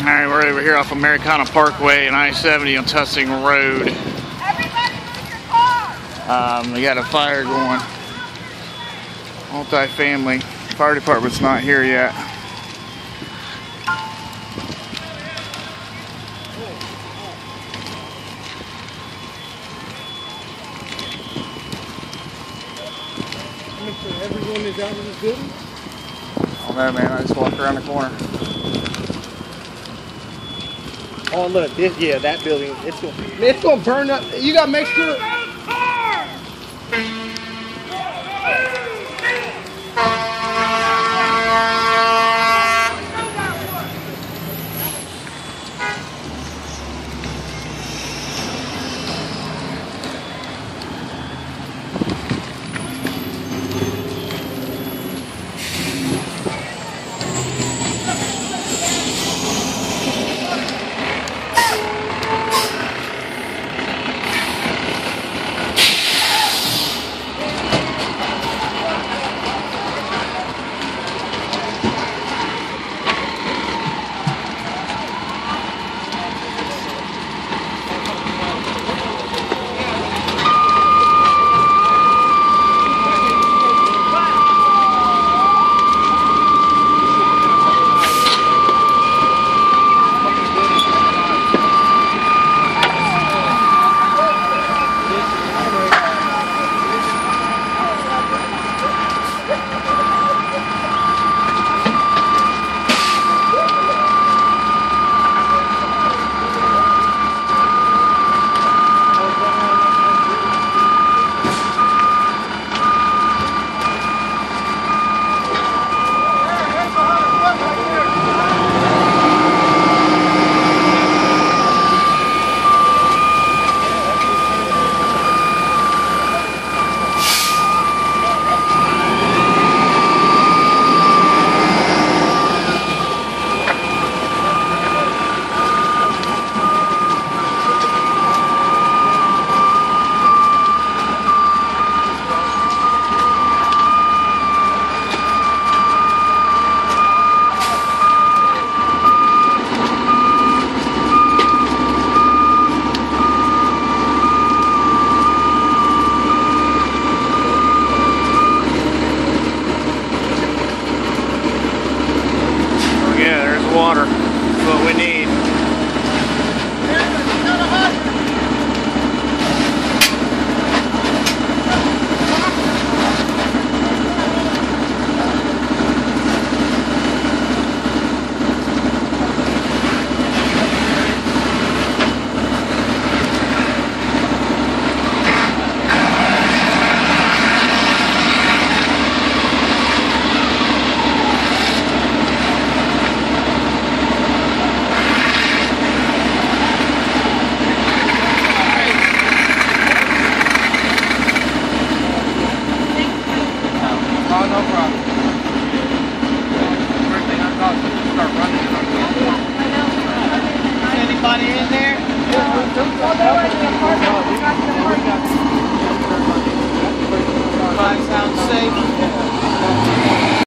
Alright, we're over here off Americana Parkway and I-70 on Tusing Road. Everybody move your car! We got a fire going. Multi-family. Fire department's not here yet. Make sure everyone is out of this building. Oh no, man, I just walked around the corner. Oh look, this that building, it's gonna burn up. You gotta make sure. Water. That's what we need. Anybody in there?